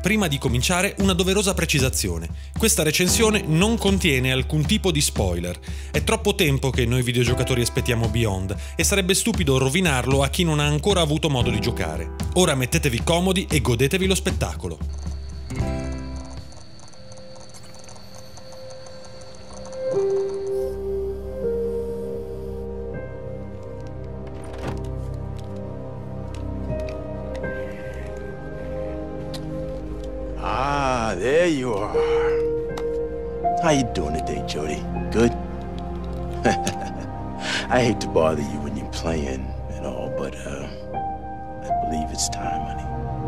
Prima di cominciare, una doverosa precisazione. Questa recensione non contiene alcun tipo di spoiler. È troppo tempo che noi videogiocatori aspettiamo Beyond e sarebbe stupido rovinarlo a chi non ha ancora avuto modo di giocare. Ora mettetevi comodi e godetevi lo spettacolo. Ah, there you are. How you doing today, Jody? Good? I hate to bother you when you're playing and all, but I believe it's time, honey.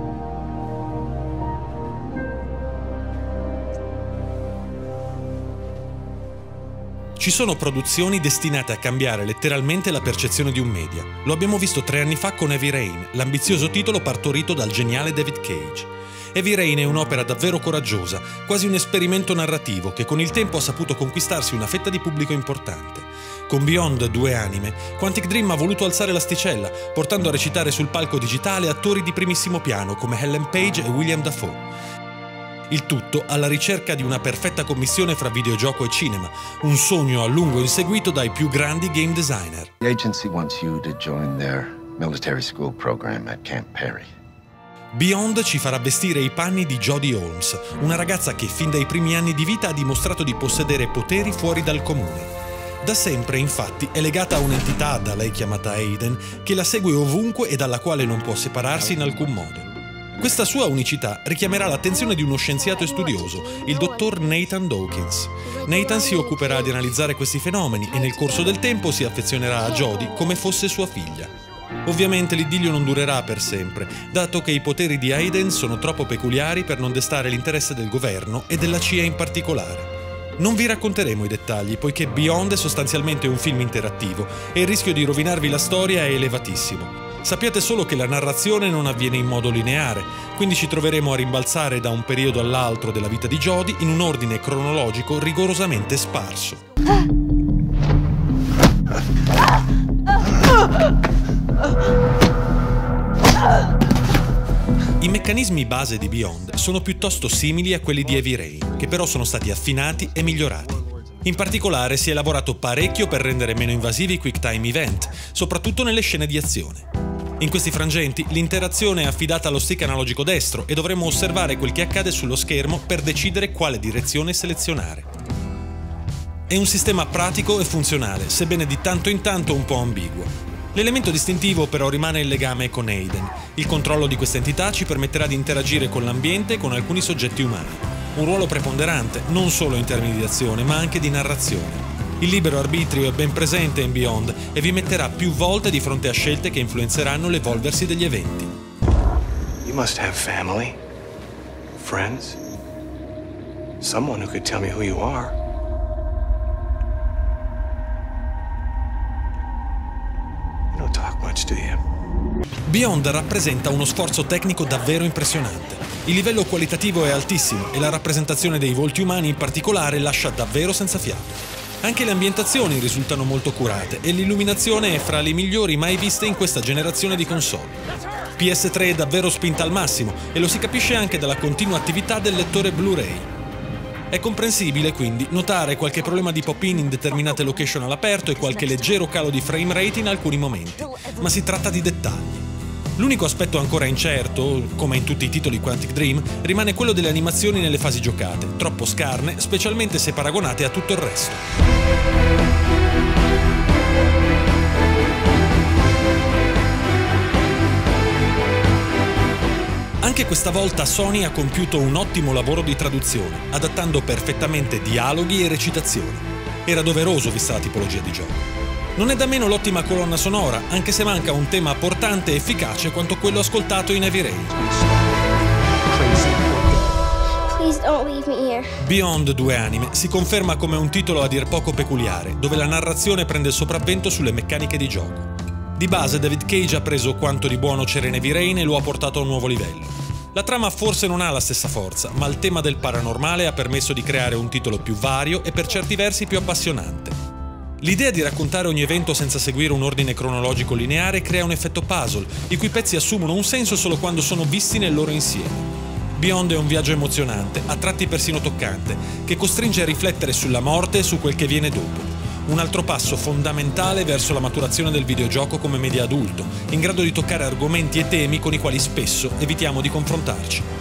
Ci sono produzioni destinate a cambiare letteralmente la percezione di un media. Lo abbiamo visto 3 anni fa con Heavy Rain, l'ambizioso titolo partorito dal geniale David Cage. Heavy Rain è un'opera davvero coraggiosa, quasi un esperimento narrativo che con il tempo ha saputo conquistarsi una fetta di pubblico importante. Con Beyond, Due Anime, Quantic Dream ha voluto alzare l'asticella, portando a recitare sul palco digitale attori di primissimo piano come Ellen Page e William Dafoe. Il tutto alla ricerca di una perfetta commissione fra videogioco e cinema, un sogno a lungo inseguito dai più grandi game designer. The agency wants you to join their military school program at Camp Perry. Beyond ci farà vestire i panni di Jodie Holmes, una ragazza che fin dai primi anni di vita ha dimostrato di possedere poteri fuori dal comune. Da sempre, infatti, è legata a un'entità, da lei chiamata Aiden, che la segue ovunque e dalla quale non può separarsi in alcun modo. Questa sua unicità richiamerà l'attenzione di uno scienziato e studioso, il dottor Nathan Dawkins. Nathan si occuperà di analizzare questi fenomeni e nel corso del tempo si affezionerà a Jodie come fosse sua figlia. Ovviamente l'idillio non durerà per sempre, dato che i poteri di Aiden sono troppo peculiari per non destare l'interesse del governo e della CIA in particolare. Non vi racconteremo i dettagli, poiché Beyond è sostanzialmente un film interattivo e il rischio di rovinarvi la storia è elevatissimo. Sappiate solo che la narrazione non avviene in modo lineare, quindi ci troveremo a rimbalzare da un periodo all'altro della vita di Jodie in un ordine cronologico rigorosamente sparso. I meccanismi base di Beyond sono piuttosto simili a quelli di Heavy Rain, che però sono stati affinati e migliorati. In particolare si è lavorato parecchio per rendere meno invasivi i quick time event, soprattutto nelle scene di azione. In questi frangenti l'interazione è affidata allo stick analogico destro e dovremo osservare quel che accade sullo schermo per decidere quale direzione selezionare. È un sistema pratico e funzionale, sebbene di tanto in tanto un po' ambiguo. L'elemento distintivo però rimane il legame con Aiden. Il controllo di questa entità ci permetterà di interagire con l'ambiente e con alcuni soggetti umani. Un ruolo preponderante, non solo in termini di azione, ma anche di narrazione. Il libero arbitrio è ben presente in Beyond e vi metterà più volte di fronte a scelte che influenzeranno l'evolversi degli eventi. You must have family, friends, someone who could tell me who you are. You don't talk much, do you? Beyond rappresenta uno sforzo tecnico davvero impressionante. Il livello qualitativo è altissimo e la rappresentazione dei volti umani in particolare lascia davvero senza fiato. Anche le ambientazioni risultano molto curate e l'illuminazione è fra le migliori mai viste in questa generazione di console. PS3 è davvero spinta al massimo e lo si capisce anche dalla continua attività del lettore Blu-ray. È comprensibile quindi notare qualche problema di pop-in in determinate location all'aperto e qualche leggero calo di frame rate in alcuni momenti, ma si tratta di dettagli. L'unico aspetto ancora incerto, come in tutti i titoli Quantic Dream, rimane quello delle animazioni nelle fasi giocate, troppo scarne, specialmente se paragonate a tutto il resto. Anche questa volta Sony ha compiuto un ottimo lavoro di traduzione, adattando perfettamente dialoghi e recitazioni. Era doveroso vista la tipologia di gioco. Non è da meno l'ottima colonna sonora, anche se manca un tema portante e efficace quanto quello ascoltato in Heavy Rain. Beyond, Due Anime si conferma come un titolo a dir poco peculiare, dove la narrazione prende il sopravvento sulle meccaniche di gioco. Di base David Cage ha preso quanto di buono c'era in Heavy Rain e lo ha portato a un nuovo livello. La trama forse non ha la stessa forza, ma il tema del paranormale ha permesso di creare un titolo più vario e per certi versi più appassionante. L'idea di raccontare ogni evento senza seguire un ordine cronologico lineare crea un effetto puzzle, i cui pezzi assumono un senso solo quando sono visti nel loro insieme. Beyond è un viaggio emozionante, a tratti persino toccante, che costringe a riflettere sulla morte e su quel che viene dopo. Un altro passo fondamentale verso la maturazione del videogioco come media adulto, in grado di toccare argomenti e temi con i quali spesso evitiamo di confrontarci.